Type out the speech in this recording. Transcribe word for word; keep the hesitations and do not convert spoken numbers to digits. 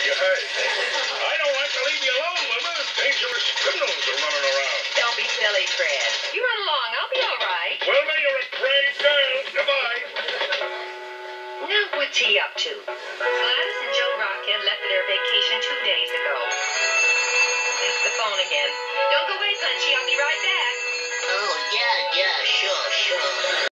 you heard. I don't like to leave you alone, Wilma. Dangerous criminals are running around. Don't be silly, Fred. You run along. I'll be all right. Wilma, you're a brave girl. Goodbye. Now, what's he up to? Gladys and Joe Rockhead left for their vacation two days ago. It's the phone again. Don't go away, Punchy. I'll be right back. Oh, yeah, yeah, sure, sure.